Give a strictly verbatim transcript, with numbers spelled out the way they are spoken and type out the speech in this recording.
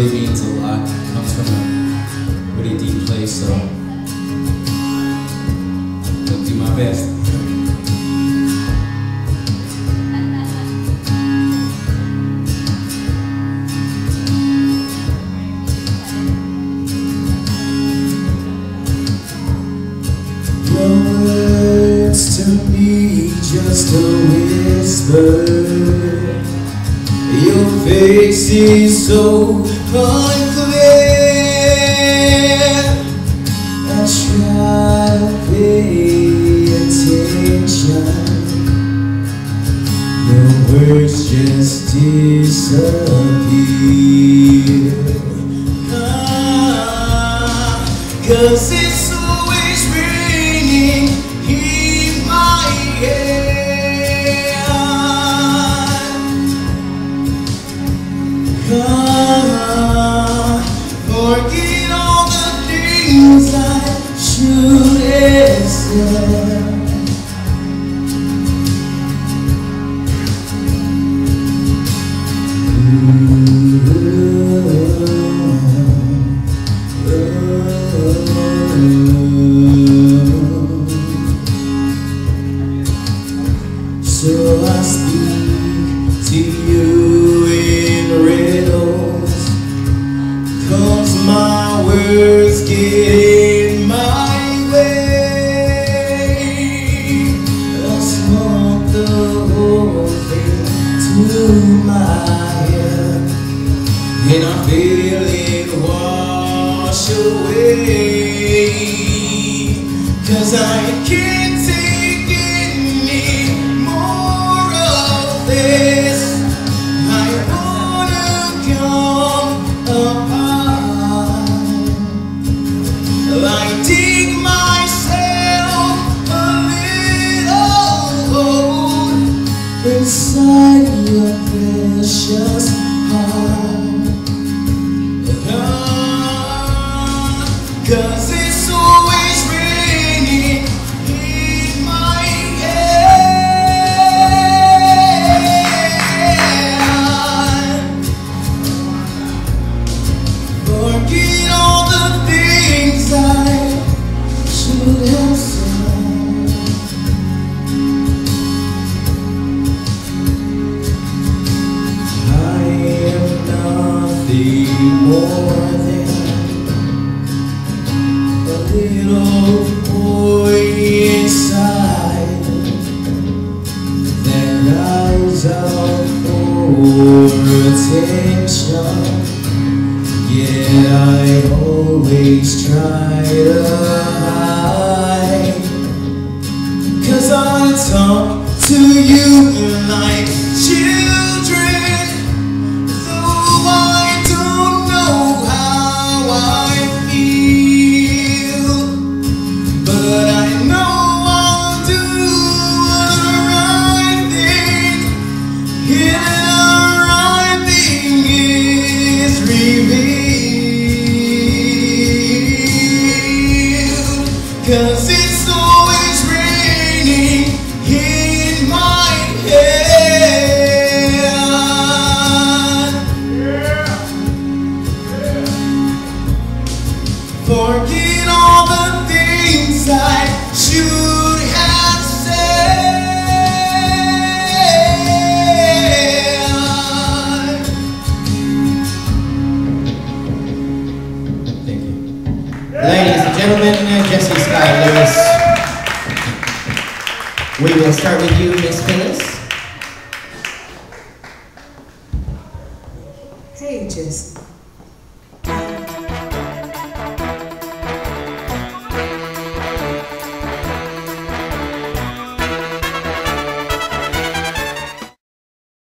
really means a lot. It comes from a really deep place, so I'll do my best. Words to me just a whisper. Your face is so unclear. I try to pay attention. Your words just disappear. Ah, 'cause it's always ringing in my head. Ah, forget all the things I should have said. So I speak to you in riddles, 'cause my words get in my way. I smoke the whole thing to my head, and I feel it wash away. 'Cause I can't take any more of this. I wanna come apart. I dig myself a little hole inside your precious heart. Ah, 'cause it's always raining in my head. Forget all the things I should have said. I am nothing more than a little boy inside that cries out for attention. Yet I always try to hide, 'cause I talk to you like children, though I don't know how I feel. But I know I'll do the right thing, and the right thing is revealed. 'Cause it's always raining in my head. Forget all the things I should have said. Thank you. Ladies and gentlemen, Jesse Sky Lewis. We will start with you, Miss Phyllis.